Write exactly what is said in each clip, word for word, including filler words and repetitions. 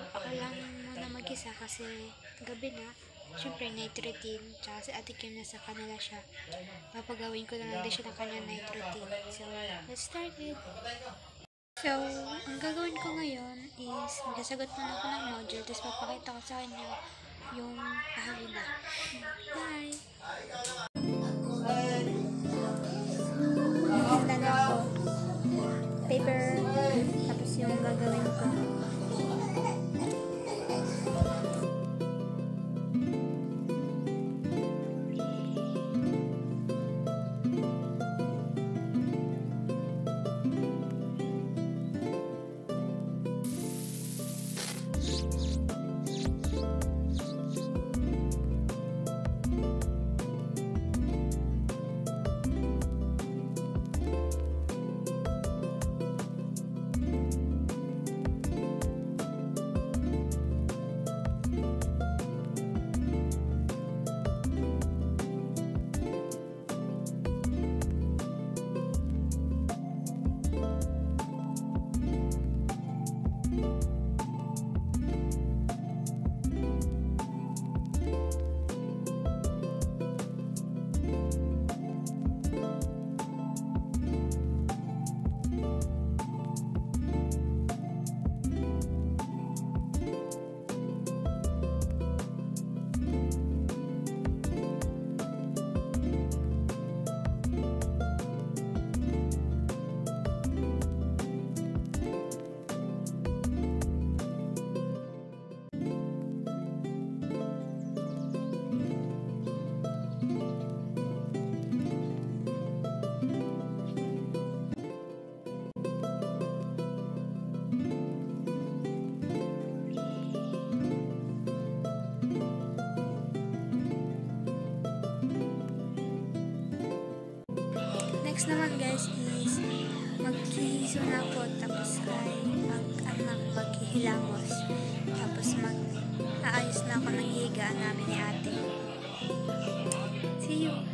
ako lang muna mag-isa kasi gabi na. Siyempre, night routine. Tsaka si Ate Kim nasa kanila siya. Papagawin ko na lang din siya ng kanya night routine. So, let's start it. So, ang gagawin ko ngayon is magsasagot muna ako ng module tapos papakita ko sa kanya yung bahagi na. Bye! Handa na ako. Paper. Tapos yung gagawin ko. Next naman guys is maghihiso na ako tapos ay mag-anak maghihilamos tapos mag-aayos na ako ng higaan namin ni ate. See you!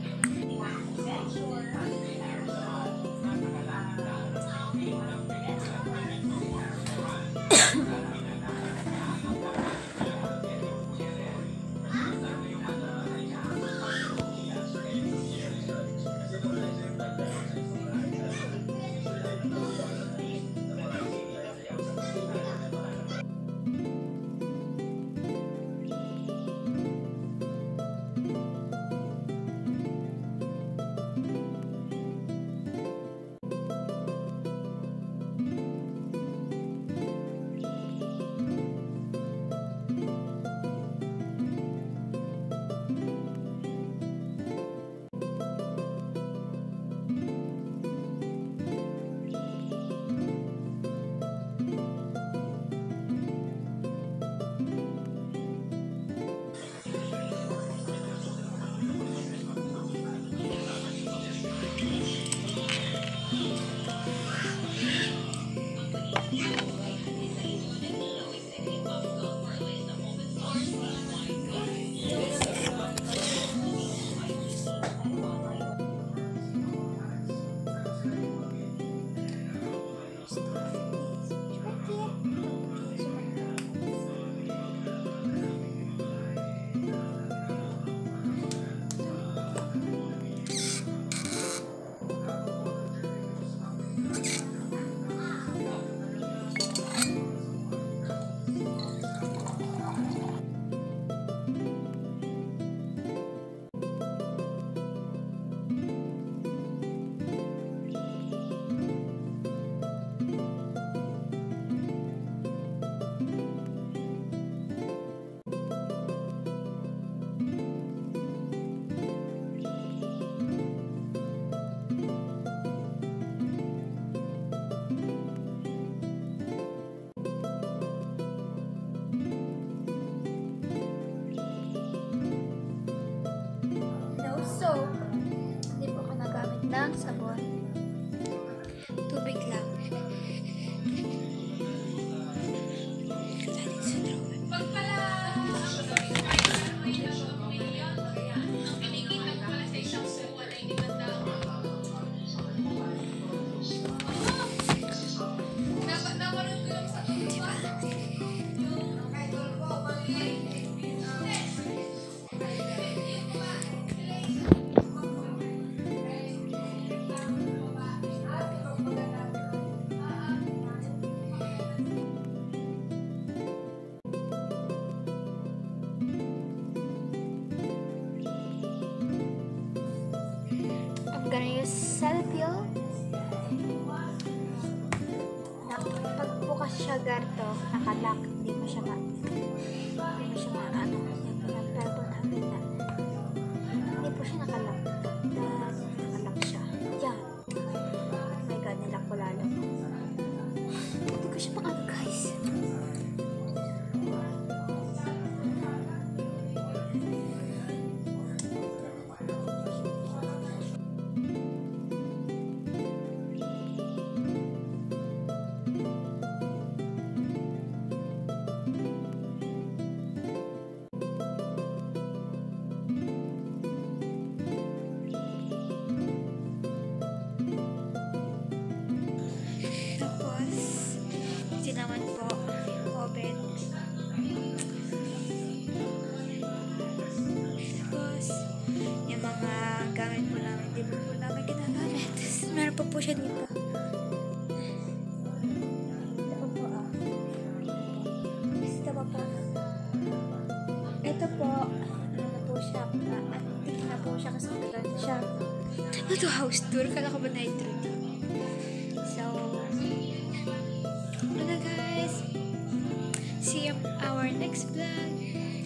gonna use Cetaphil. Na, pag bukas siya garto, nakalock, hindi mo siya ma hindi mo siya ma ano, nagpelto namin na hindi po siya nakalock. Dahil nakalock siya. Yan. Oh my god, nalock ko lalo. Hindi ko siya maano guys. Ito naman po, oven. Tapos, yung mga gamit po namin, di po po namin ginagamit. Tapos, meron po po siya dito. Ito po, ah. Ito po po. Ito po, ano na po siya, antique na po siya kasi matagal na siya. Ano to, house tour? Kala ko ba night routine? So, ano guys, see you our next vlog.